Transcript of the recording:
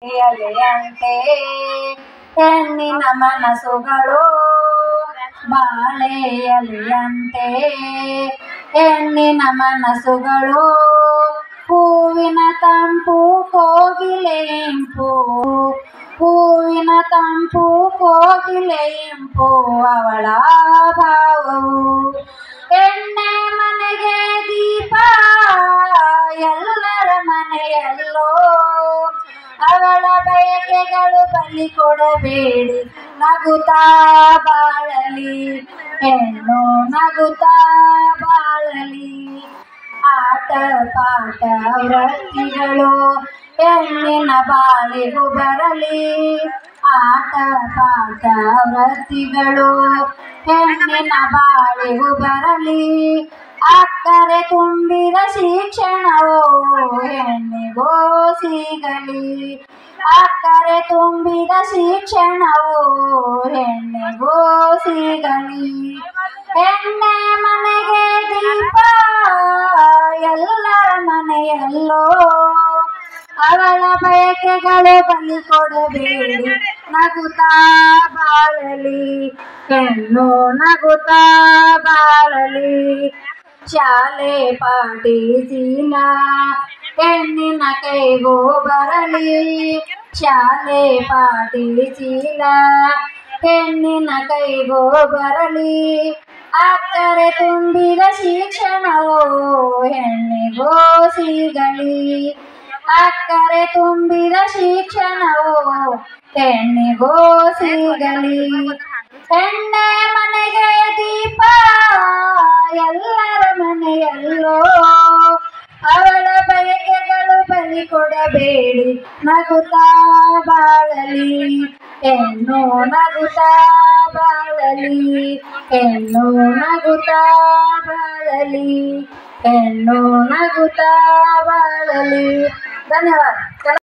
ಅಲೆಯಂತೆ ಹೆಣ್ಣಿನ ಮನಸ್ಸುಗಳು ಬಾಳೆಯಲೆಯಂತೆ ಹೆಣ್ಣಿನ ಮನಸ್ಸುಗಳು ಹೂವಿನ ತಂಪು ಕೋಗಿಲೆ ಇಂಪು ಹೂವಿನ ತಂಪು ಕೋಗಿಲೆ ಇಂಪು ಅವಳ ಭಾವವು ಎಣ್ಣೆ ಮನೆಗೆ ದೀಪ ಎಲ್ಲರ ಮನೆಯಲ್ಲೋ ಅವಳ ಬಯಕೆಗಳು ಬಲಿ ಕೊಡಬೇಡಿ ನಗುತ್ತಾ ಬಾಳಲಿ ಹೆಣ್ಣು ನಗುತ್ತಾ ಬಾಳಲಿ ಆಟ ಪಾಠ ವೃತ್ತಿಗಳು ಹೆಣ್ಣಿನ ಬಾಳಿಗೂ ಬರಲಿ ಆಟ ಪಾಠ ವೃತ್ತಿಗಳು ಹೆಣ್ಣಿನ ಬಾಳಿಗೂ ಬರಲಿ ಅಕ್ಕರೆ ತುಂಬಿದ ಶಿಕ್ಷಣವೋ ಹೆಣ್ಣಿಗೋ ಸಿಗಲಿ ಅಕ್ಕರೆ ತುಂಬಿದ ಶಿಕ್ಷಣವೋ ಹೆಣ್ಣಿಗೋ ಸಿಗಲಿ ಹೆಣ್ಣೆ ಮನೆಗೆ ದೀಪ ಎಲ್ಲರ ಮನೆಯಲ್ಲೋ ಅವಳ ಬಯಕೆಗಳು ಬಲಿ ಕೊಡಬೇಡಿ ನಗುತ್ತಾ ಬಾಳಲಿ ಹೆಣ್ಣು ನಗುತ್ತಾ ಬಾಳಲಿ ಶಾಲೆ ಪಾಠಿಸಿನ ಹೆಣ್ಣಿನ ಕೈಗೂ ಬರಲಿ ಶಾಲೆ ಪಾಠಿಸಿನ ಹೆಣ್ಣಿನ ಕೈಗೂ ಬರಲಿ ಅಕ್ಕರೆ ತುಂಬಿದ ಶಿಕ್ಷಣವೋ ಹೆಣ್ಣಿಗೋ ಸಿಗಲಿ ಅಕ್ಕರೆ ತುಂಬಿದ ಶಿಕ್ಷಣವೋ ಹೆಣ್ಣಿಗೋ ಸಿಗಲಿ ಹೆಣ್ಣೆ ಮನೆಗೆ ದೀಪ ಎಲ್ಲರ ಮನೆಯಲ್ಲೋ ಅವಳ ಬಯಕೆಗಳು ಬಲಿ ಕೊಡಬೇಡಿ ನಗುತ್ತಾ ಬಾಳಲಿ ಹೆಣ್ಣು ನಗುತ್ತಾ ಬಾಳಲಿ ಹೆಣ್ಣು ನಗುತ್ತಾ ಬಾಳಲಿ ಹೆಣ್ಣು ನಗುತ್ತಾ ಬಾಳಲಿ ಧನ್ಯವಾದ।